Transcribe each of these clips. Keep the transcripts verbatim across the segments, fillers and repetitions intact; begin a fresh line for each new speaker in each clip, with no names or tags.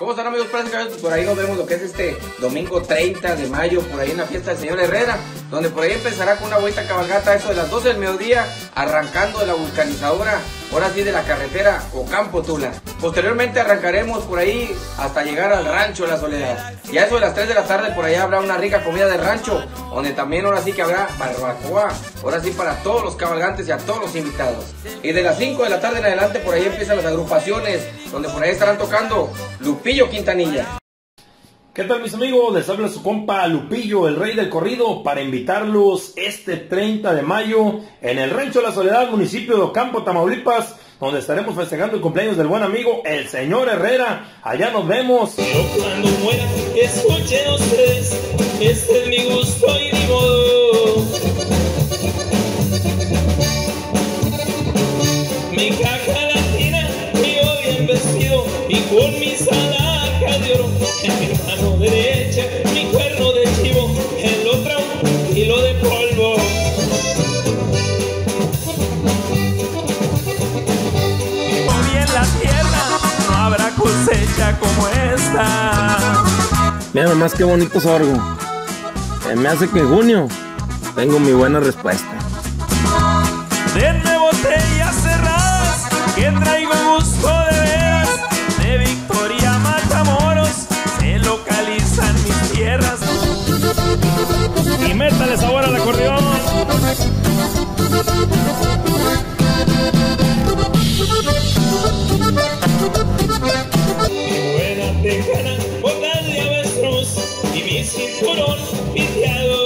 ¿Cómo están, amigos? Por ahí nos vemos lo que es este domingo treinta de mayo, por ahí en la fiesta del señor Herrera, donde por ahí empezará con una vuelta cabalgata, eso de las doce del mediodía, arrancando de la vulcanizadora, ahora sí de la carretera Ocampo-Tula. Posteriormente arrancaremos por ahí hasta llegar al rancho La Soledad. Y a eso de las tres de la tarde por allá habrá una rica comida de rancho, donde también ahora sí que habrá barbacoa, ahora sí para todos los cabalgantes y a todos los invitados. Y de las cinco de la tarde en adelante por ahí empiezan las agrupaciones, donde por ahí estarán tocando Lupillo Quintanilla.
¿Qué tal, mis amigos? Les habla su compa Lupillo, el rey del corrido, para invitarlos este treinta de mayo en el Rancho La Soledad, municipio de Ocampo, Tamaulipas, donde estaremos festejando el cumpleaños del buen amigo, el señor Herrera. Allá nos vemos.
Pero cuando muera, escuchen ustedes, este es mi gusto y mi modo. Mi caja latina, yo bien vestido y con mis alhajas de oro. En mi mano derecha, mi cuerno de chivo, el otro un kilo de polvo. Hoy en la tierra no habrá cosecha como esta.
Mira nomás qué bonito sorgo. Eh, me hace que en junio tengo mi buena respuesta.
Denme botellas cerradas, que traigo gusto de veras. De Victoria Matamoros se localizan mis tierras. Y métale sabor al acordeón. Mi buena tejana, botas de avestruz y mi cinturón piteado.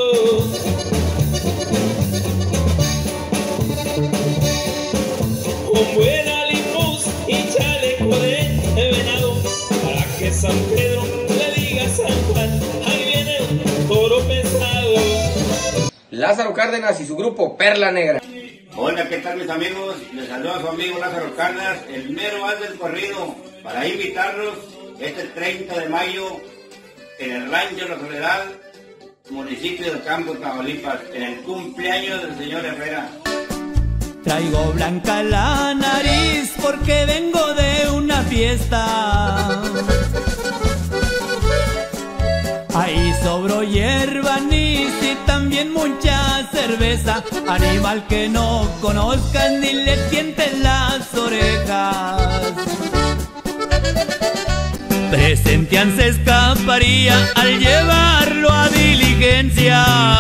Con buena limuz y chaleco de venado, para que San Pedro le diga a San Juan, ahí viene un toro pesado.
Lázaro Cárdenas y su grupo Perla Negra.
Hola, ¿qué tal, mis amigos? Les saluda a su amigo Lázaro Cárdenas, el mero as del corrido, para invitarlos este treinta de mayo en el Rancho La Soledad, municipio de Ocampo, Tamaulipas, en el cumpleaños del señor Herrera.
Traigo blanca la nariz porque vengo de una fiesta. Ahí sobró hierba anís y también mucha cerveza. Animal que no conozcas ni le tientes las orejas. Presentian se escaparía al llevarlo a diligencia.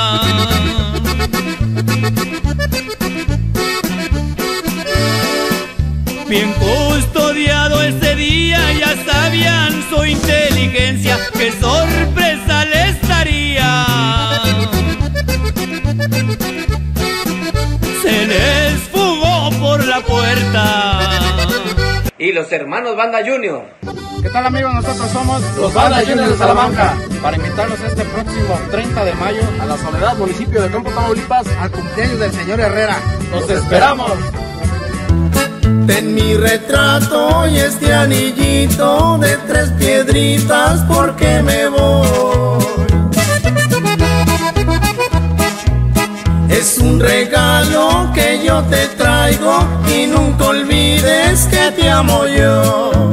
Bien custodiado ese día, ya sabían su inteligencia, qué sorpresa les daría. Se les fugó por la puerta.
Y los hermanos Banda Junior.
¿Qué tal, amigos? Nosotros somos los Banda Junior de Salamanca, para invitarlos este próximo treinta de mayo a La Soledad, municipio de Ocampo, Tamaulipas, al cumpleaños del señor Herrera. ¡Los esperamos!
Ten mi retrato y este anillito de tres piedritas porque me voy. Es un regalo que yo te traigo y nunca olvides que te amo yo.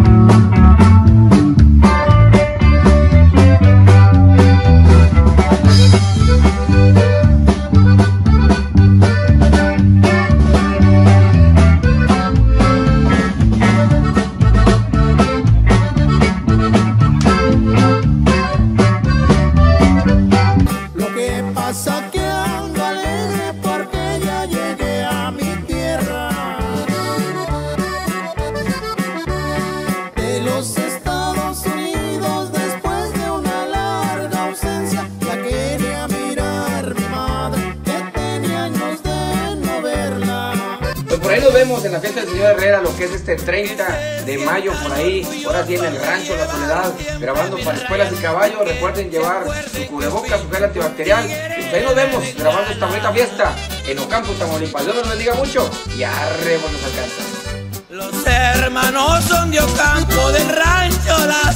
Por ahí nos vemos en la fiesta del señor Herrera, lo que es este treinta de mayo, por ahí, ahora sí en el Rancho La Soledad, grabando para Escuelas y Caballos. Recuerden llevar su cubrebocas, su gel antibacterial, y pues ahí nos vemos grabando esta bonita fiesta en Ocampo, Tamaulipas. Dios nos bendiga mucho y arre, nos alcanza.
Los hermanos son de Ocampo, del Rancho La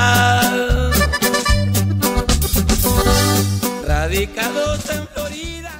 Soledad, radicados en Florida.